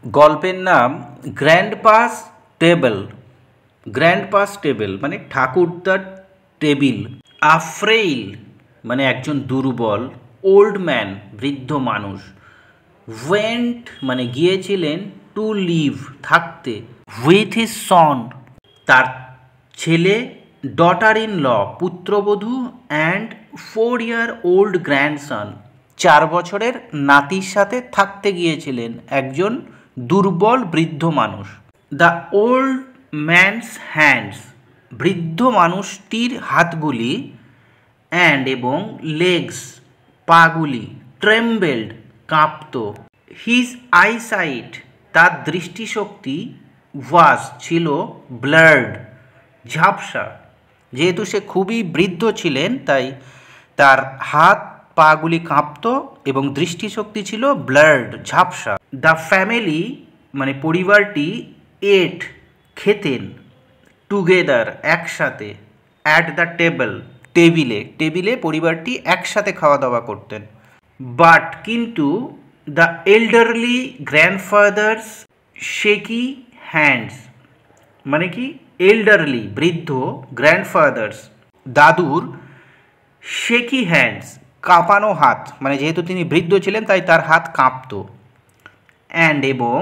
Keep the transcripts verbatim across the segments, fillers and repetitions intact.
গল্পের নাম গ্র্যান্ডপাস table. গ্র্যান্ডপাস table মানে ঠাকুরদার টেবিল। আফ্রেইল মানে একজন দুর্বল, ওল্ড ম্যান বৃদ্ধ মানুষ, ওয়েন্ট মানে গিয়েছিলেন, টু লিভ থাকতে, উইথ হিজ সন তার ছেলে, ডটার ইন ল পুত্রবধূ, and four year old grandson চার বছরের নাতির সাথে থাকতে গিয়েছিলেন একজন দুর্বল বৃদ্ধ মানুষ। দ্য ওল্ড ম্যানস হ্যান্ডস বৃদ্ধ মানুষটির হাতগুলি, অ্যান্ড এবং লেগস পাগুলি, ট্রেম্বেলড কাঁপত, হিজ আইসাইট তার দৃষ্টিশক্তি, ওয়াজ ছিল, ব্লার্ড ঝাপসা। যেহেতু সে খুবই বৃদ্ধ ছিলেন তাই তার হাত পাগুলি কাঁপত এবং দৃষ্টিশক্তি ছিল ব্লার্ড ঝাপসা। দ্য ফ্যামিলি মানে পরিবারটি, এট খেতেন, টুগেদার একসাথে, অ্যাট দ্য টেবল টেবিলে টেবিলে পরিবারটি একসাথে খাওয়া দাওয়া করতেন। বাট কিন্তু the elderly grandfather's shaky hands মানে কি এল্ডারলি বৃদ্ধ, গ্র্যান্ডফাদার্স দাদুর, শেকি হ্যান্ডস কাঁপানো হাত, মানে যেহেতু তিনি বৃদ্ধ ছিলেন তাই তার হাত কাঁপত, অ্যান্ড এবং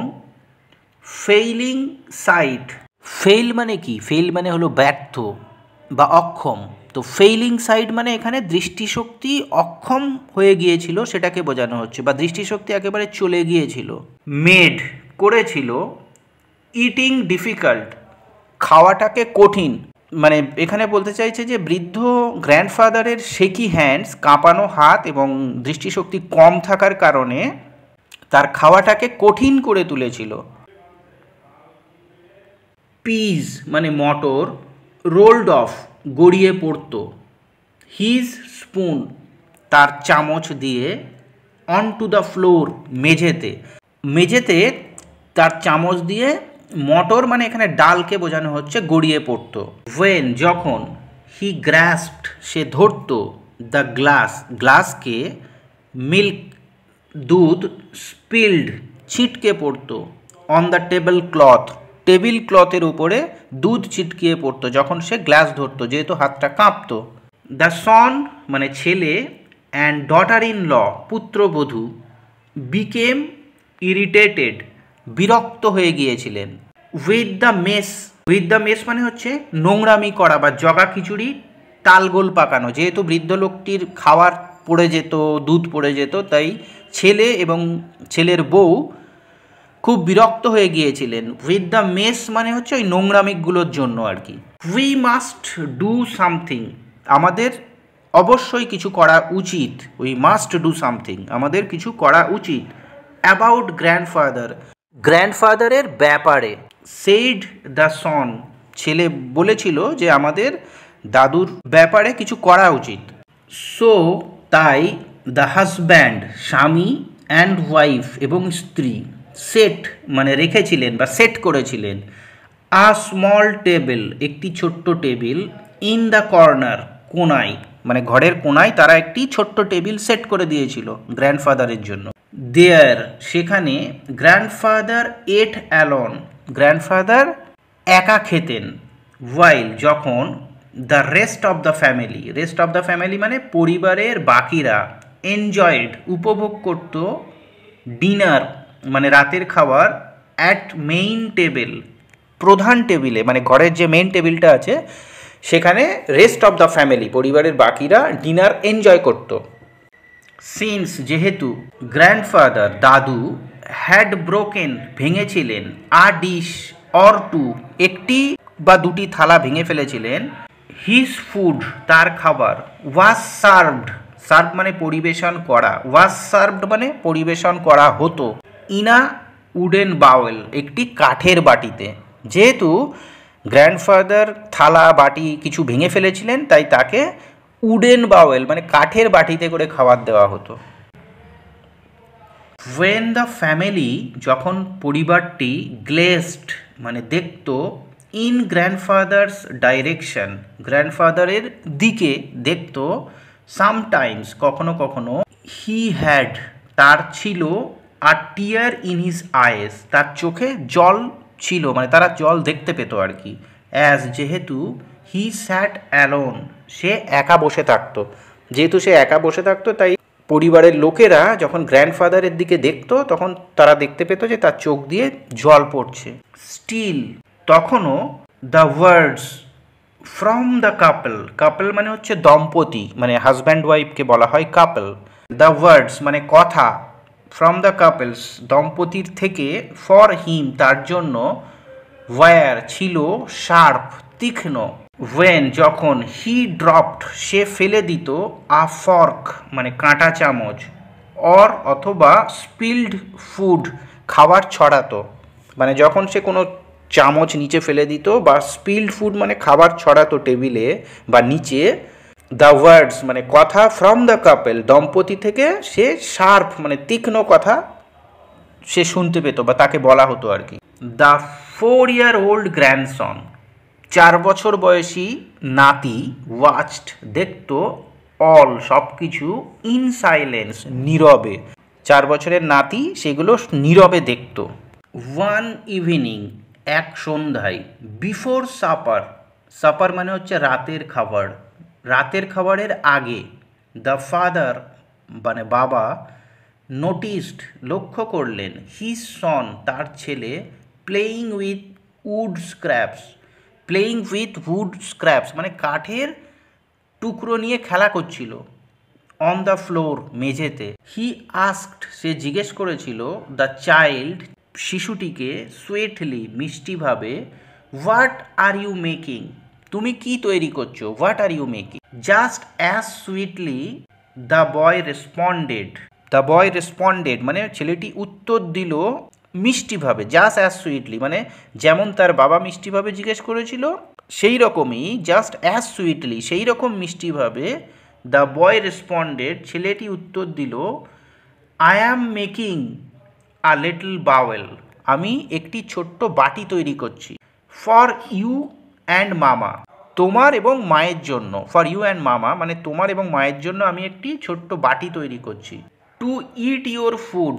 ফেইলিং সাইট। ফেইল মানে কি? ফেইল মানে হলো ব্যর্থ বা অক্ষম। তো ফেইলিং সাইট মানে এখানে দৃষ্টিশক্তি অক্ষম হয়ে গিয়েছিল সেটাকে বোঝানো হচ্ছে, বা দৃষ্টিশক্তি একেবারে চলে গিয়েছিল। মেড করেছিল, ইটিং ডিফিকাল্ট খাওয়াটাকে কঠিন, মানে এখানে বলতে চাইছে যে বৃদ্ধ গ্র্যান্ডফাদারের শেকি হ্যান্ডস কাঁপানো হাত এবং দৃষ্টিশক্তি কম থাকার কারণে তার খাওয়াটাকে কঠিন করে তুলেছিল। পিজ মানে মটর, রোল্ড অফ গড়িয়ে পড়ত, হিজ স্পুন তার চামচ দিয়ে, অন টু দ্য ফ্লোর মেঝেতে মেঝেতে তার চামচ দিয়ে, মটর মানে এখানে ডালকে বোঝানো হচ্ছে, গড়িয়ে পড়ত। ওয়েন যখন, হি গ্রাস্পড সে ধরত, দ্য গ্লাস গ্লাসকে, মিল্ক দুধ, স্পিল্ড ছিটকে পড়তো, on the table cloth table ক্লথের উপরে দুধ ছিটকিয়ে পড়তো যখন সে গ্লাস ধরতো, যেহেতু হাতটা কাঁপতো। দ্য সন মানে ছেলে, অ্যান্ড ডটার ইন ল পুত্রবধূ, বিকেম ইরিটেটেড বিরক্ত হয়ে গিয়েছিলেন, with the mess with the mess মানে হচ্ছে নোংরামি করা বা জগা খিচুড়ি তালগোল পাকানো। যেহেতু বৃদ্ধ লোকটির খাবার পড়ে যেত, দুধ পড়ে যেত, তাই ছেলে এবং ছেলের বউ খুব বিরক্ত হয়ে গিয়েছিলেন। উইথ দ্য মেস মানে হচ্ছে ওই নোংরামিগুলোর জন্য আর কি। উই মাস্ট ডু সামথিং আমাদের অবশ্যই কিছু করা উচিত, উই মাস্ট ডু সামথিং আমাদের কিছু করা উচিত। অ্যাবাউট গ্র্যান্ডফাদার গ্র্যান্ডফাদারের ব্যাপারে, সেইড দ্য সন ছেলে বলেছিল যে আমাদের দাদুর ব্যাপারে কিছু করা উচিত। সো তাই, দ্য হাজব্যান্ড স্বামী, অ্যান্ড ওয়াইফ এবং স্ত্রী, সেট মানে রেখেছিলেন বা সেট করেছিলেন, আ স্মল টেবিল একটি ছোট্ট টেবিল, ইন দ্য কর্নার কোনায় মানে ঘরের কোনায় তারা একটি ছোট্ট টেবিল সেট করে দিয়েছিল গ্র্যান্ডফাদারের জন্য। দেয়ার সেখানে, গ্র্যান্ডফাদার এট অ্যালন গ্র্যান্ডফাদার একা খেতেন, ওয়াইল যখন, the rest of the family rest of the family মানে পরিবারের বাকিরা, এনজয়েড উপভোগ করত, ডিনার মানে রাতের খাবার, অ্যাট মেইন টেবিল প্রধান টেবিলে মানে ঘরের যে মেইন টেবিলটা আছে সেখানে রেস্ট অফ দ্য ফ্যামিলি পরিবারের বাকিরা ডিনার এনজয় করত। সিন্স যেহেতু, গ্র্যান্ডফাদার দাদু, হ্যাড ব্রোকেন ভেঙেছিলেন, আ ডিশ অর টু একটি বা দুটি থালা ভেঙে ফেলেছিলেন, হিজ ফুড তার খাবার, ওয়াজ সার্ভড সার্ভ মানে পরিবেশন করা, ওয়াজ সার্ভড মানে পরিবেশন করা হতো, ইনা উডেন বাউল একটি কাঠের বাটিতে। যেহেতু গ্র্যান্ডফাদার থালা বাটি কিছু ভেঙে ফেলেছিলেন তাই তাকে উডেন বাউল মানে কাঠের বাটিতে করে খাবার দেওয়া হতো। ওয়েন দ্য ফ্যামিলি যখন পরিবারটি, গ্লেজড মানে দেখত, ইন গ্র্যান্ডফাদার্স ডাইরেকশন গ্র্যান্ডফাদারের দিকে দেখত, সামটাইমস কখনো কখনো, হি হ্যাড তার ছিল, আর টিয়ার ইন হিজ আইস, তার চোখে জল ছিল, মানে তারা জল দেখতে পেত আর কি। অ্যাজ, যেহেতু হি স্যাট অ্যালোন, সে একা বসে থাকতো, যেহেতু সে একা বসে থাকতো তাই পরিবারের লোকেরা যখন গ্র্যান্ডফাদারের দিকে দেখতো তখন তারা দেখতে পেত যে তার চোখ দিয়ে জল পড়ছে। স্টিল, তখনও the words from the couple, couple মানে হচ্ছে দম্পতি, মানে হাজব্যান্ড ওয়াইফকে বলা হয় কাপল। দ্য ওয়ার্ডস মানে কথা, ফ্রম দ্য কাপলস দম্পতির থেকে, ফর হিম তার জন্য, ওয়ার ছিল, শার্প তীক্ষ্ণ, ওয়েন যখন, হি ড্রপড সে ফেলে দিত, আ ফর্ক মানে কাঁটা চামচ, অর অথবা স্পিল্ড ফুড খাবার ছড়াতো, মানে যখন সে কোনো চামচ নিচে ফেলে দিত বা স্পিল্ড ফুড মানে খাবার ছড়াতো টেবিলে বা নিচে, দ্য ওয়ার্ডস মানে কথা, ফ্রম দ্য কাপল দম্পতি থেকে, সে শার্প মানে তীক্ষ্ণ কথা সে শুনতে পেত বা তাকে বলা হতো আর কি। The four year old grandson, চার বছর বয়সী নাতি, ওয়াচড দেখত, অল সব কিছু, ইন সাইলেন্স নীরবে, চার বছরের নাতি সেগুলো নীরবে দেখত। ওয়ান ইভিনিং এক সন্ধ্যায়, বিফোর সাপার, সাপার মানে হচ্ছে রাতের খাবার, রাতের খাবারের আগে, দ্য ফাদার মানে বাবা, নোটিসড লক্ষ্য করলেন, হিজ সন তার ছেলে, playing with wood scraps, playing with wood scraps মানে কাঠের টুকরো নিয়ে খেলা করছিল, অন দ্য ফ্লোর মেঝেতে। হি আস্কড সে জিজ্ঞেস করেছিল, দ্য চাইল্ড শিশুটিকে, সুইটলি মিষ্টিভাবে, হোয়াট আর ইউ মেকিং তুমি কি তৈরি করছো, what are you making. Just as sweetly the boy responded, the boy responded মানে ছেলেটি উত্তর দিল মিষ্টিভাবে, জাস্ট অ্যাজ সুইটলি মানে যেমন তার বাবা মিষ্টিভাবে জিজ্ঞেস করেছিল সেই রকমই, জাস্ট অ্যাজ সুইটলি সেই রকম মিষ্টিভাবে, দ্য বয় রেসপন্ডেড ছেলেটি উত্তর দিল, I am making a little bowl আমি একটি ছোট্ট বাটি তৈরি করছি, ফর ইউ অ্যান্ড মামা তোমার এবং মায়ের জন্য, ফর ইউ অ্যান্ড মামা মানে তোমার এবং মায়ের জন্য আমি একটি ছোট্ট বাটি তৈরি করছি। টু ইট ইউর ফুড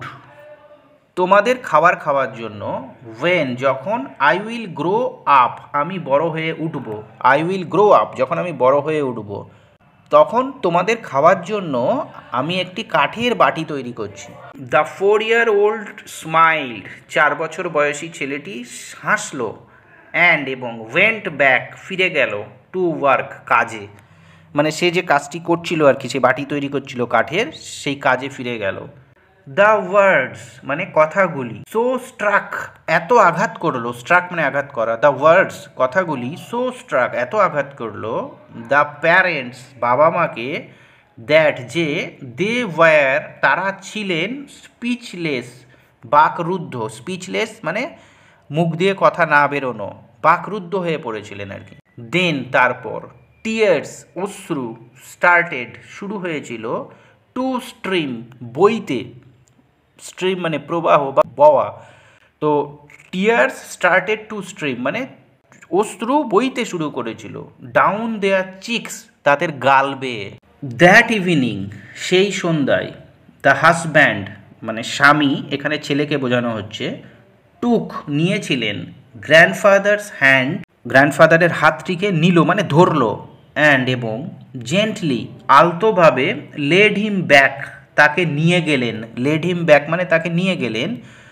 তোমাদের খাবার খাওয়ার জন্য, ওয়েন যখন, আই উইল গ্রো আপ আমি বড় হয়ে উঠব, আই উইল গ্রো আপ যখন আমি বড় হয়ে উঠব তখন তোমাদের খাওয়ার জন্য আমি একটি কাঠের বাটি তৈরি করছি। The four year old smiled চার বছর বয়সী ছেলেটি হাসলো, অ্যান্ড এবং ওয়েন্ট ব্যাক ফিরে গেল, টু ওয়ার্ক কাজে, মানে সে যে কাজটি করছিল আর কি, সে বাটি তৈরি করছিল কাঠের, সেই কাজে ফিরে গেল। দ্য ওয়ার্ডস মানে কথাগুলি, সো স্ট্রাক এত আঘাত করলো, স্ট্রাক মানে আঘাত করা, দ্য ওয়ার্ডস কথাগুলি, সো স্ট্রাক এত আঘাত করলো, দ্য প্যারেন্টস বাবা মাকে, দ্যাট যে, দে ওয়ার তারা ছিলেন, স্পিচলেস বাকরুদ্ধ, স্পিচলেস মানে মুখ দিয়ে কথা না বেরোনো, বাকরুদ্ধ হয়ে পড়েছিলেন আর কি। দেন তারপর, টিয়ার্স অশ্রু, স্টার্টেড শুরু হয়েছিল, টু স্ট্রিম বইতে, স্ট্রিম মানে প্রবাহ বা বওয়া, তো টিয়ার্স স্টার্টেড টু স্ট্রিম মানে অশ্রু বইতে শুরু করেছিল, ডাউন দেয়ার চিক্স তাদের গাল বেয়ে। দ্যাট ইভিনিং সেই সন্ধ্যায়, দ্য হাজব্যান্ড মানে স্বামী, এখানে ছেলেকে বোঝানো হচ্ছে, টুক নিয়েছিলেন, গ্র্যান্ডফাদার্স হ্যান্ড গ্র্যান্ডফাদারের হাতটিকে নিল মানে ধরলো, অ্যান্ড এবং জেন্টলি আলতোভাবে, লেড হিম ব্যাক তাকে নিয়ে গেলেন, লেড হিম ব্যাক মানে তাকে নিয়ে গেলেন,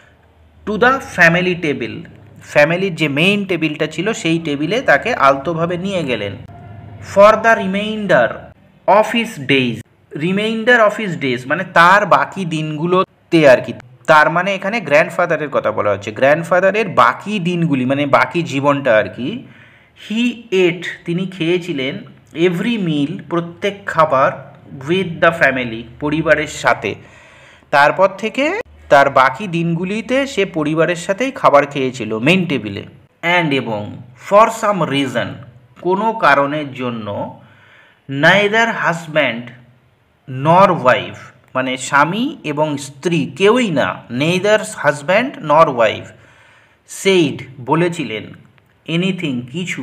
টু দ্য ফ্যামিলি টেবিল ফ্যামিলির যে মেইন টেবিলটা ছিল সেই টেবিলে তাকে আলতোভাবে নিয়ে গেলেন। For the reminder of his days reminder of his days মানে তার বাকি দিনগুলোতে আর কি, তার মানে এখানে গ্র্যান্ডফাদারের কথা বলা হচ্ছে, গ্র্যান্ডফাদারের বাকি দিনগুলি মানে বাকি জীবনটা আর কি। হি এট তিনি খেয়েছিলেন, এভরি মিল প্রত্যেক খাবার, উইথ দ্য ফ্যামিলি পরিবারের সাথে, তারপর থেকে তার বাকি দিনগুলিতে সে পরিবারের সাথেই খাবার খেয়েছিল মেইন টেবিলে। অ্যান্ড এবং ফর সাম রিজন কোনো কারণের জন্য, নাইদার হাজব্যান্ড নর ওয়াইফ মানে স্বামী এবং স্ত্রী কেউই না, neither husband nor wife, said বলেছিলেন, এনিথিং কিছু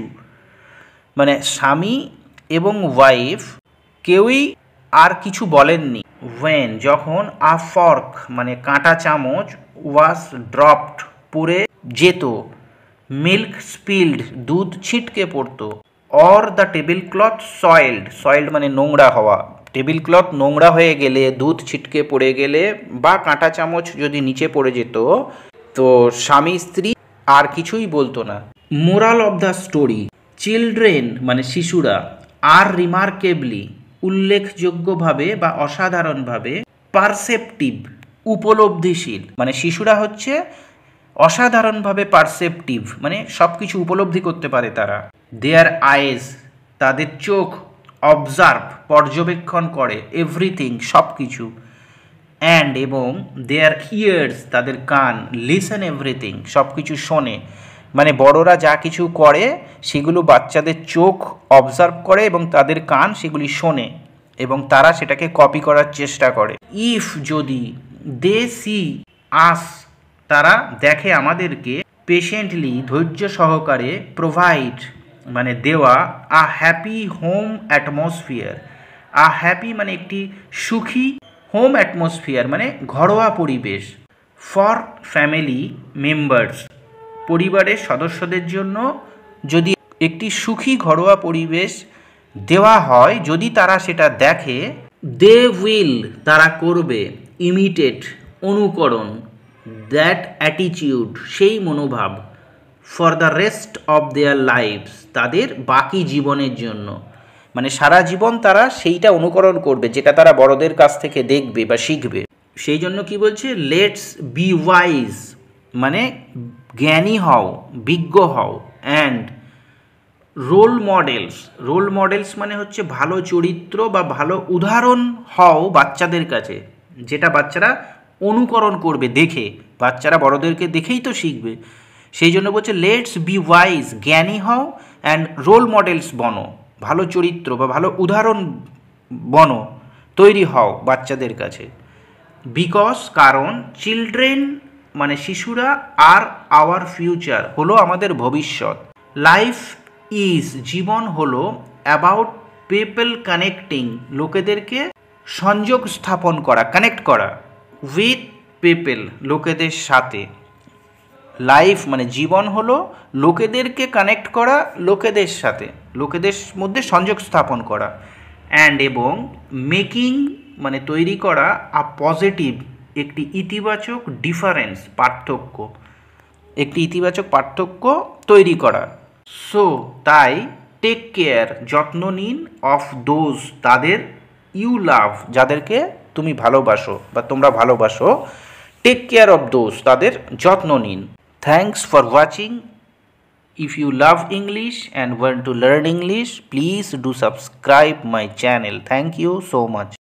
মানে স্বামী এবং ওয়াইফ কেউই আর কিছু বলেননি, ওয়েন যখন আ ফর্ক মানে কাঁটা চামচ ওয়াজ ড্রপড পড়ে যেত, মিল্ক স্পিল্ড দুধ ছিটকে পড়তো, or the table cloth soiled, soiled মানে নোংরা হওয়া, টেবিল ক্লথ নোংরা হয়ে গেলে, দুধ ছিটকে পড়ে গেলে বা কাঁটা চামচ যদি নিচে পড়ে যেত, তো স্বামী স্ত্রী আর কিছুই বলতো না। Moral of the story, children মানে শিশুরা আর রিমার্কেবলি উল্লেখযোগ্যভাবে বা অসাধারণভাবে পারসেপটিভ উপলব্ধিশীল, মানে শিশুরা হচ্ছে অসাধারণভাবে পারসেপটিভ মানে সব কিছু উপলব্ধি করতে পারে তারা। দেয়ার আইজ তাদের চোখ, অবজার্ভ পর্যবেক্ষণ করে, এভরিথিং সব কিছু, অ্যান্ড এবং দেয়ার ইয়ার্স তাদের কান, লিসেন এভরিথিং সব কিছু শোনে, মানে বড়রা যা কিছু করে সেগুলো বাচ্চাদের চোখ অবজার্ভ করে এবং তাদের কান সেগুলি শোনে এবং তারা সেটাকে কপি করার চেষ্টা করে। ইফ যদি দে সি আস তারা দেখে আমাদেরকে, পেশেন্টলি ধৈর্য সহকারে, প্রোভাইড মানে দেওয়া, a happy home atmosphere, a happy মানে একটি সুখী, হোম অ্যাটমসফিয়ার মানে ঘরোয়া পরিবেশ, ফর ফ্যামিলি মেম্বার্স পরিবারের সদস্যদের জন্য যদি একটি সুখী ঘরোয়া পরিবেশ দেওয়া হয়, যদি তারা সেটা দেখে, দে উইল তারা করবে, ইমিটেট অনুকরণ, দ্যাট অ্যাটিটিউড সেই মনোভাব, for the rest of their lifes তাদের বাকি জীবনের জন্য, মানে সারা জীবন তারা সেইটা অনুকরণ করবে যেটা তারা বড়দের কাছ থেকে দেখবে বা শিখবে। সেই জন্য কি বলছে, লেটস বি ওয়াইজ মানে জ্ঞানী হও, বিজ্ঞ হও, and role models, role models মানে হচ্ছে ভালো চরিত্র বা ভালো উদাহরণ হও বাচ্চাদের কাছে, যেটা বাচ্চারা অনুকরণ করবে দেখে, বাচ্চারা বড়দেরকে দেখেই তো শিখবে। সেই জন্য বলছে লেটস বি ওয়াইজ জ্ঞানী হও, অ্যান্ড রোল মডেলস বনো, ভালো চরিত্র বা ভালো উদাহরণ বনো, তৈরি হও বাচ্চাদের কাছে। বিকজ কারণ, চিলড্রেন মানে শিশুরা, আর আওয়ার ফিউচার হলো আমাদের ভবিষ্যৎ, লাইফ ইজ জীবন হলো, অ্যাবাউট পিপল কানেক্টিং লোকেদেরকে সংযোগ স্থাপন করা, কানেক্ট করা, উইথ পিপল লোকেদের সাথে, লাইফ মানে জীবন হলো লোকেদেরকে কানেক্ট করা, লোকেদের সাথে, লোকেদের মধ্যে সংযোগ স্থাপন করা, অ্যান্ড এবং মেকিং মানে তৈরি করা, আ পজিটিভ একটি ইতিবাচক ডিফারেন্স পার্থক্য, একটি ইতিবাচক পার্থক্য তৈরি করা। সো তাই টেক কেয়ার যত্ন নিন, অফ দোজ তাদের, ইউ লাভ যাদেরকে তুমি ভালোবাসো বা তোমরা ভালোবাসো, টেক কেয়ার অফ দোজ তাদের যত্ন নিন। Thanks for watching. If you love English and want to learn English, please do subscribe my channel. Thank you so much.